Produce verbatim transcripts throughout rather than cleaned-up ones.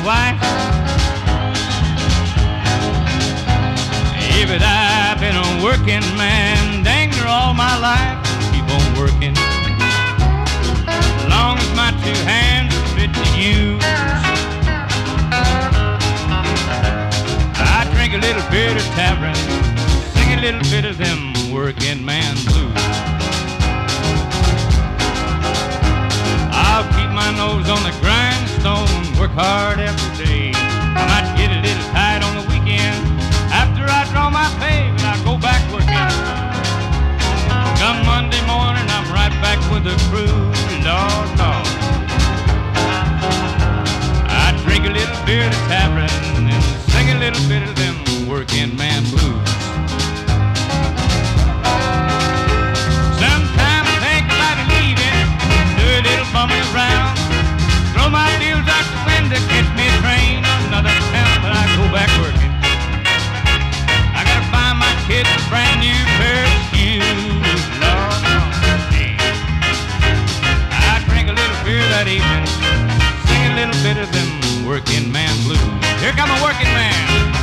wife. Yeah, but I've been a working man, dang near all my life. Keep on working, as long as my two hands are fit to use. I drink a little bit of tavern, sing a little bit of them working man blues. I'll keep my nose on the grindstone, work hard every day. I might get a little tight on the weekend. After I draw my pay, but I'll go back working. Come Monday morning, I'm right back with the crew. Lord, Lord. I drink a little beer at a tavern and sing a little bit of them working man blues. Sometimes I think about leaving, do a little bumming around, throw my deals out the window, catch me a train, another town, but I go back working. Kids a brand new pair of shoes, Lord, Lord. I drink a little beer that evening, sing a little bit of them working man blues. Here come a working man.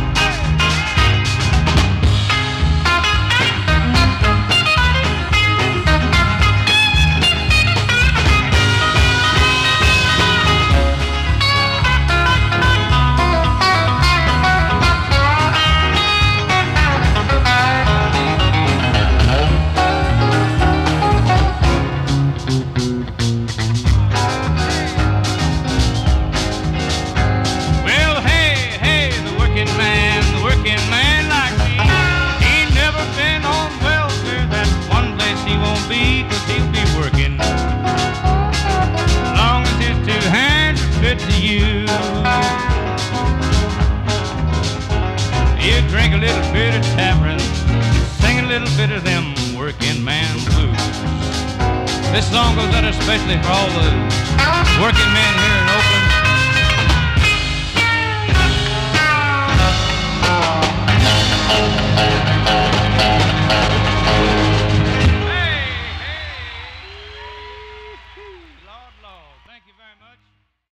Drink a little bit of tavern, sing a little bit of them working man blues. This song goes out especially for all the working men here in Oakland.